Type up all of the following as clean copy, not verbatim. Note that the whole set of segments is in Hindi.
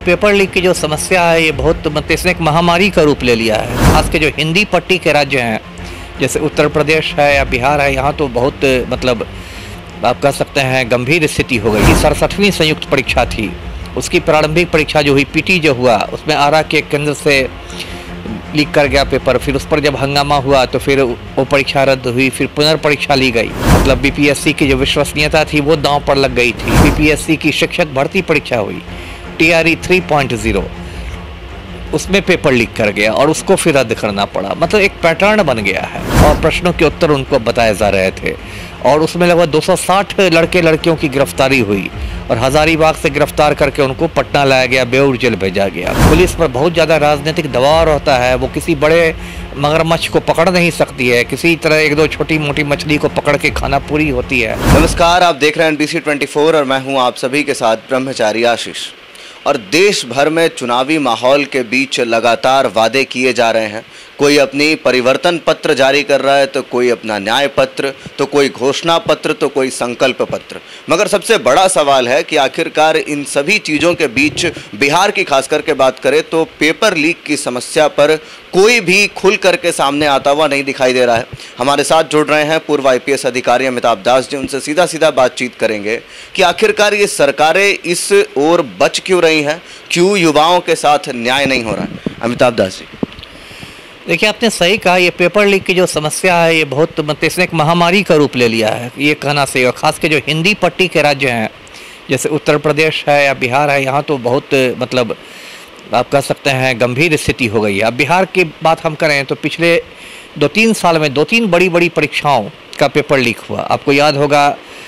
पेपर लीक की जो समस्या है ये बहुत मतलब इसने एक महामारी का रूप ले लिया है। खास के जो हिंदी पट्टी के राज्य हैं जैसे उत्तर प्रदेश है या बिहार है, यहाँ तो बहुत मतलब आप कह सकते हैं गंभीर स्थिति हो गई। 67वीं संयुक्त परीक्षा थी, उसकी प्रारंभिक परीक्षा जो हुई पीटी जो हुआ उसमें आरा के केंद्र से लीक कर गया पेपर। फिर उस पर जब हंगामा हुआ तो फिर वो परीक्षा रद्द हुई, फिर पुनर्परीक्षा ली गई। मतलब बीपीएससी की जो विश्वसनीयता थी वो दांव पर लग गई थी। बीपीएससी की शिक्षक भर्ती परीक्षा हुई TRE 3.0, उसमें पेपर लीक कर गया और उसको फिर रद्द करना पड़ा। मतलब एक पैटर्न बन गया है और प्रश्नों के उत्तर उनको बताए जा रहे थे और उसमें लगभग 260 लड़के लड़कियों की गिरफ्तारी हुई और हजारीबाग से गिरफ्तार करके उनको पटना लाया गया, बेऊर जेल भेजा गया। पुलिस पर बहुत ज़्यादा राजनीतिक दबाव रहता है, वो किसी बड़े मगरमच्छ को पकड़ नहीं सकती है, किसी तरह एक दो छोटी मोटी मछली को पकड़ के खाना पूरी होती है। नमस्कार, आप देख रहे हैं NBC 24 और मैं हूं आप सभी के साथ ब्रह्मचारी आशीष। और देश भर में चुनावी माहौल के बीच लगातार वादे किए जा रहे हैं। कोई अपनी परिवर्तन पत्र जारी कर रहा है, तो कोई अपना न्याय पत्र, तो कोई घोषणा पत्र, तो कोई संकल्प पत्र। मगर सबसे बड़ा सवाल है कि आखिरकार इन सभी चीज़ों के बीच बिहार की खास करके बात करें तो पेपर लीक की समस्या पर कोई भी खुल करके सामने आता हुआ नहीं दिखाई दे रहा है। हमारे साथ जुड़ रहे हैं पूर्व IPS अधिकारी अमिताभ दास जी। उनसे सीधा सीधा बातचीत करेंगे कि आखिरकार ये सरकारें इस ओर बच क्यों रही हैं, क्यों युवाओं के साथ न्याय नहीं हो रहा है। अमिताभ दास जी, देखिए आपने सही कहा, ये पेपर लीक की जो समस्या है ये बहुत मतलब इसने एक महामारी का रूप ले लिया है, ये कहना सही। और ख़ास के जो हिंदी पट्टी के राज्य हैं जैसे उत्तर प्रदेश है या बिहार है, यहाँ तो बहुत मतलब आप कह सकते हैं गंभीर स्थिति हो गई है। अब बिहार की बात हम करें तो पिछले 2-3 साल में 2-3 बड़ी परीक्षाओं का पेपर लीक हुआ। आपको याद होगा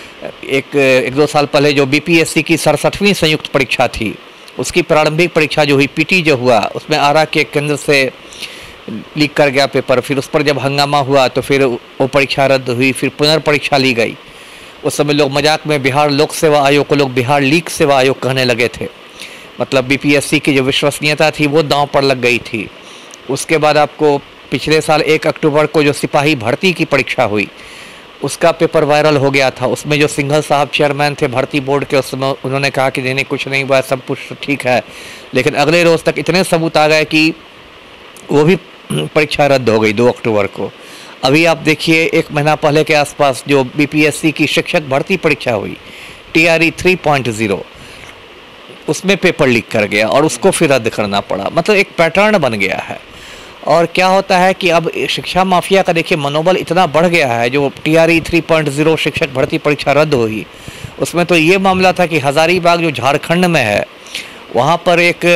एक दो साल पहले जो BPSC की 67वीं संयुक्त परीक्षा थी, उसकी प्रारंभिक परीक्षा जो हुई पीटी जो हुआ उसमें आरा के केंद्र से लीक कर गया पेपर। फिर उस पर जब हंगामा हुआ तो फिर वो परीक्षा रद्द हुई, फिर पुनर्परीक्षा ली गई। उस समय लोग मजाक में बिहार लोक सेवा आयोग को लोग बिहार लीक सेवा आयोग कहने लगे थे। मतलब BPSC की जो विश्वसनीयता थी वो दांव पर लग गई थी। उसके बाद आपको पिछले साल 1 अक्टूबर को जो सिपाही भर्ती की परीक्षा हुई उसका पेपर वायरल हो गया था। उसमें जो सिंघल साहब चेयरमैन थे भर्ती बोर्ड के, उस समय उन्होंने कहा कि नहीं कुछ नहीं हुआ, सब कुछ ठीक है। लेकिन अगले रोज़ तक इतने सबूत आ गए कि वो भी परीक्षा रद्द हो गई 2 अक्टूबर को। अभी आप देखिए 1 महीना पहले के आसपास जो BPSC की शिक्षक भर्ती परीक्षा हुई TRE 3.0, उसमें पेपर लीक कर गया और उसको फिर रद्द करना पड़ा। मतलब एक पैटर्न बन गया है। और क्या होता है कि अब शिक्षा माफिया का देखिए मनोबल इतना बढ़ गया है। जो TRE 3.0 शिक्षक भर्ती परीक्षा रद्द हुई उसमें तो ये मामला था कि हजारीबाग जो झारखंड में है वहाँ पर एक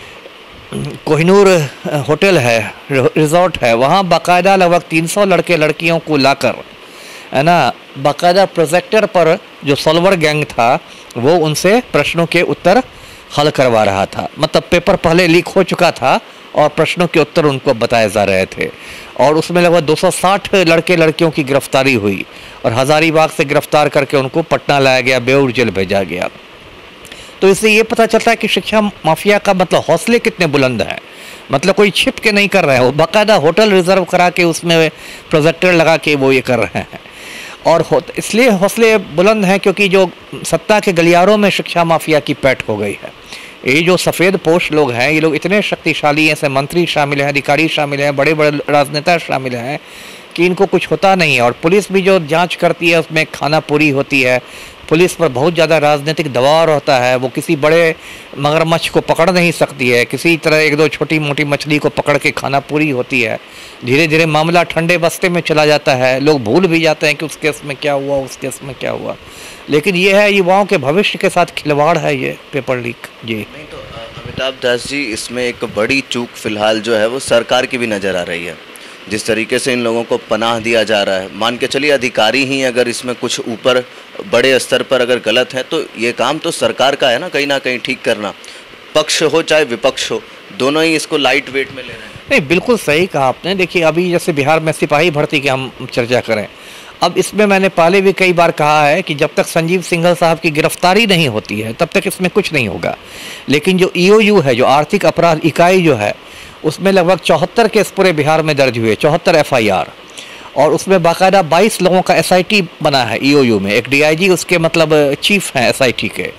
कोहिनूर होटल है, रिजॉर्ट है, वहाँ बाकायदा लगभग 300 लड़के लड़कियों को लाकर है ना, बाकायदा प्रोजेक्टर पर जो सॉल्वर गैंग था वो उनसे प्रश्नों के उत्तर हल करवा रहा था। मतलब पेपर पहले लीक हो चुका था और प्रश्नों के उत्तर उनको बताए जा रहे थे और उसमें लगभग 260 लड़के लड़कियों की गिरफ्तारी हुई और हजारीबाग से गिरफ्तार करके उनको पटना लाया गया, बेऊर जेल भेजा गया। तो इससे ये पता चलता है कि शिक्षा माफिया का मतलब हौसले कितने बुलंद हैं। मतलब कोई छिप के नहीं कर रहे हैं, वो बाकायदा होटल रिजर्व करा के उसमें प्रोजेक्टर लगा के वो ये कर रहे हैं। और इसलिए हौसले बुलंद हैं क्योंकि जो सत्ता के गलियारों में शिक्षा माफिया की पैठ हो गई है। ये जो सफ़ेद पोश लोग हैं, ये लोग इतने शक्तिशाली हैं, ऐसे मंत्री शामिल हैं, अधिकारी शामिल हैं, बड़े बड़े राजनेता शामिल हैं कि इनको कुछ होता नहीं है। और पुलिस भी जो जांच करती है उसमें खाना पूरी होती है। पुलिस पर बहुत ज़्यादा राजनीतिक दबाव रहता है, वो किसी बड़े मगरमच्छ को पकड़ नहीं सकती है, किसी तरह एक दो छोटी मोटी मछली को पकड़ के खाना पूरी होती है। धीरे धीरे मामला ठंडे बस्ते में चला जाता है, लोग भूल भी जाते हैं कि उस केस में क्या हुआ, उस केस में क्या हुआ। लेकिन ये है युवाओं के भविष्य के साथ खिलवाड़ है ये पेपर लीक। जी नहीं तो अमिताभ दास जी, इसमें एक बड़ी चूक फिलहाल जो है वो सरकार की भी नज़र आ रही है। जिस तरीके से इन लोगों को पनाह दिया जा रहा है, मान के चलिए अधिकारी ही अगर इसमें कुछ ऊपर बड़े स्तर पर अगर गलत है तो ये काम तो सरकार का है ना कहीं ठीक करना। पक्ष हो चाहे विपक्ष हो, दोनों ही इसको लाइट वेट में ले रहे हैं। नहीं, बिल्कुल सही कहा आपने। देखिए अभी जैसे बिहार में सिपाही भर्ती की हम चर्चा करें, अब इसमें मैंने पहले भी कई बार कहा है कि जब तक संजीव सिंघल साहब की गिरफ्तारी नहीं होती है तब तक इसमें कुछ नहीं होगा। लेकिन जो EOU है, जो आर्थिक अपराध इकाई जो है, उसमें लगभग 74 केस पूरे बिहार में दर्ज हुए, 74 FIR। और उसमें बाकायदा 22 लोगों का SIT बना है EOU में। एक DIG उसके मतलब चीफ हैं SIT के।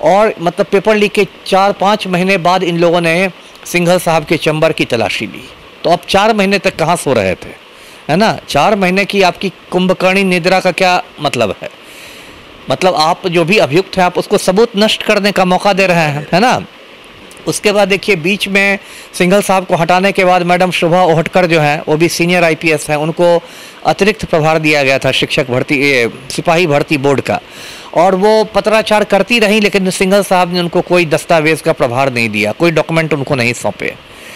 और मतलब पेपर लीक के 4-5 महीने बाद इन लोगों ने सिंघल साहब के चैम्बर की तलाशी ली। तो अब 4 महीने तक कहाँ सो रहे थे, है ना? 4 महीने की आपकी कुंभकर्णी निद्रा का क्या मतलब है? मतलब आप जो भी अभियुक्त है आप उसको सबूत नष्ट करने का मौका दे रहे हैं, है ना? उसके बाद देखिए बीच में सिंघल साहब को हटाने के बाद मैडम शोभा ओहटकर जो है वो भी सीनियर आईपीएस हैं, उनको अतिरिक्त प्रभार दिया गया था शिक्षक भर्ती सिपाही भर्ती बोर्ड का, और वो पत्राचार करती रही, लेकिन सिंघल साहब ने उनको कोई दस्तावेज का प्रभार नहीं दिया, कोई डॉक्यूमेंट उनको नहीं सौंपे,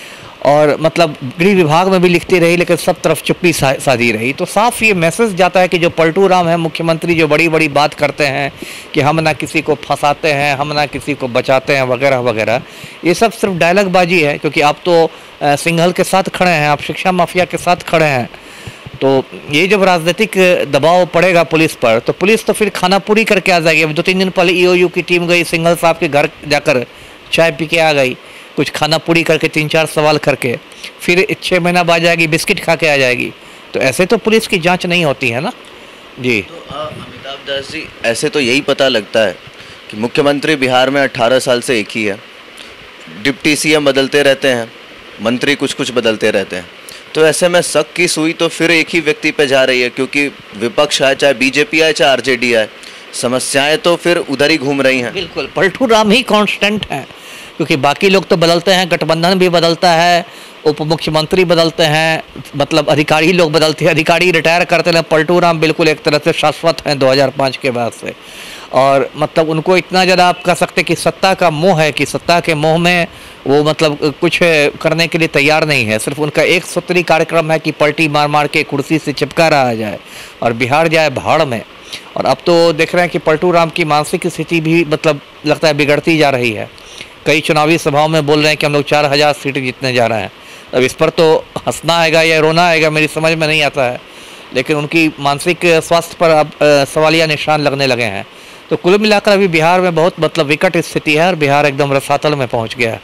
और मतलब गृह विभाग में भी लिखती रही, लेकिन सब तरफ चुप्पी साधी रही। तो साफ ये मैसेज जाता है कि जो पलटू राम है मुख्यमंत्री, जो बड़ी बड़ी बात करते हैं कि हम ना किसी को फंसाते हैं, हम ना किसी को बचाते हैं वगैरह वगैरह, ये सब सिर्फ डायलॉग बाजी है, क्योंकि आप तो सिंघल के साथ खड़े हैं, आप शिक्षा माफिया के साथ खड़े हैं। तो ये जब राजनीतिक दबाव पड़ेगा पुलिस पर, तो पुलिस तो फिर खाना पूरी करके आ जाएगी। अब 2-3 दिन पहले ईओयू की टीम गई सिंघल साहब के घर जाकर चाय पी के आ गई, कुछ खाना पूरी करके 3-4 सवाल करके, फिर 6 महीना बाद जाएगी बिस्किट खा के आ जाएगी। तो ऐसे तो पुलिस की जांच नहीं होती है ना जी। तो अमिताभ दास जी, ऐसे तो यही पता लगता है कि मुख्यमंत्री बिहार में 18 साल से एक ही है, डिप्टी सीएम बदलते रहते हैं, मंत्री कुछ कुछ बदलते रहते हैं, तो ऐसे में शक की सुई तो फिर एक ही व्यक्ति पे जा रही है, क्योंकि विपक्ष है, चाहे बीजेपी है चाहे आरजेडी है, समस्याएं तो फिर उधर ही घूम रही हैं। बिल्कुल, पलटू राम ही कांस्टेंट है, क्योंकि बाकी लोग तो बदलते हैं, गठबंधन भी बदलता है, उप मुख्यमंत्री बदलते हैं, मतलब अधिकारी लोग बदलते हैं, अधिकारी रिटायर करते हैं। पलटू राम बिल्कुल एक तरह से शाश्वत हैं 2005 के बाद से, और मतलब उनको इतना ज़्यादा आप कह सकते कि सत्ता का मोह है कि सत्ता के मोह में वो मतलब कुछ करने के लिए तैयार नहीं है। सिर्फ उनका एक सूत्री कार्यक्रम है कि पलटी मार मार के कुर्सी से चिपका रहा जाए और बिहार जाए भाड़ में। और अब तो देख रहे हैं कि पलटू राम की मानसिक स्थिति भी मतलब लगता है बिगड़ती जा रही है। कई चुनावी सभाओं में बोल रहे हैं कि हम लोग 4000 सीट जीतने जा रहे हैं। अब इस पर तो हंसना आएगा या रोना आएगा मेरी समझ में नहीं आता है, लेकिन उनकी मानसिक स्वास्थ्य पर अब सवालिया निशान लगने लगे हैं। तो कुल मिलाकर अभी बिहार में बहुत मतलब विकट स्थिति है और बिहार एकदम रसातल में पहुंच गया है।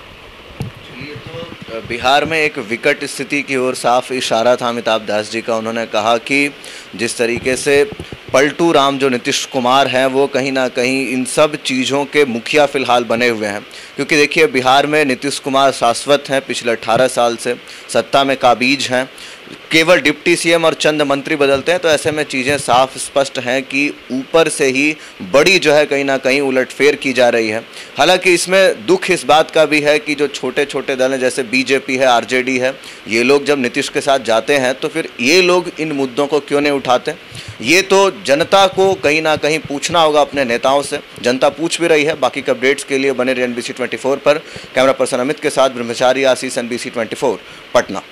तो बिहार में एक विकट स्थिति की ओर साफ इशारा था अमिताभ दास जी का। उन्होंने कहा कि जिस तरीके से पलटू राम जो नीतीश कुमार हैं वो कहीं ना कहीं इन सब चीज़ों के मुखिया फिलहाल बने हुए हैं, क्योंकि देखिए बिहार में नीतीश कुमार शाश्वत हैं, पिछले 18 साल से सत्ता में काबिज हैं, केवल डिप्टी सीएम और चंद मंत्री बदलते हैं। तो ऐसे में चीज़ें साफ स्पष्ट हैं कि ऊपर से ही बड़ी जो है कहीं ना कहीं उलटफेर की जा रही है। हालांकि इसमें दुख इस बात का भी है कि जो छोटे छोटे दल हैं जैसे बीजेपी है, आरजेडी है, ये लोग जब नीतीश के साथ जाते हैं तो फिर ये लोग इन मुद्दों को क्यों नहीं उठाते, ये तो जनता को कहीं ना कहीं पूछना होगा अपने नेताओं से। जनता पूछ भी रही है। बाकी के अपडेट्स के लिए बने रहिए NBC 24 पर। कैमरा पर्सन अमित के साथ ब्रह्मचारी आशीष, NBC 24 पटना।